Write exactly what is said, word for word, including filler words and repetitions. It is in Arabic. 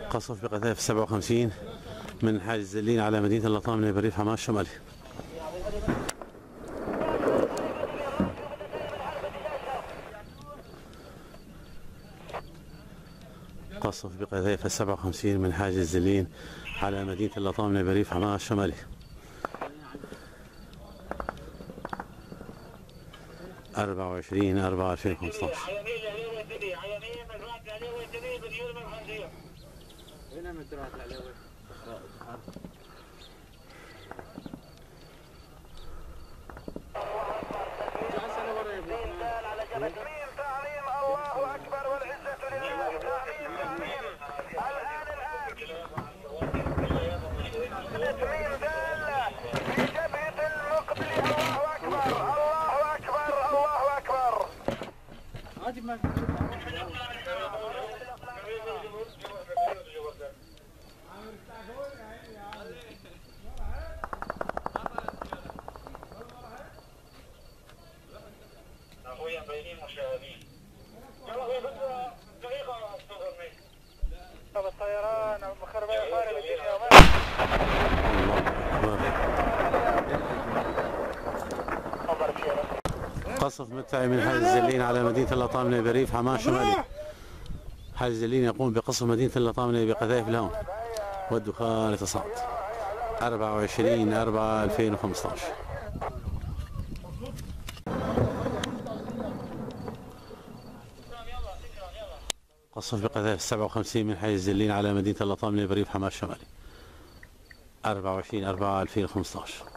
قصف بقذائف سبعة وخمسين من حاج الزلين على مدينة اللطام من بريف حماة الشمالي. قصف بقذائف سبعة وخمسين من حاج الزلين على مدينة اللطام من بريف حماة الشمالي. أربعة وعشرين أربعة ألفين وخمسة عشر. الله أكبر والعزة لله. تعليم تعليم الآن الآن تميم دالة في جبهة المقبل. الله أكبر الله أكبر الله أكبر. أخويا بينين مشاهدين. الطيران مخربة خارب الدنيا. قصف مدفعي من حاج الزلين على مدينة اللطام من بريف حماة الشمالي. حاج الزلين يقوم بقصف مدينة اللطام بقذائف الهون والدخان يتصاعد. أربعة وعشرين أربعة ألفين وخمسة عشر. قصف بقذائف سبعة وخمسين من حي الزلين على مدينة اللطام من بريف حماة الشمالي. أربعة وعشرين أربعة ألفين وخمسة عشر.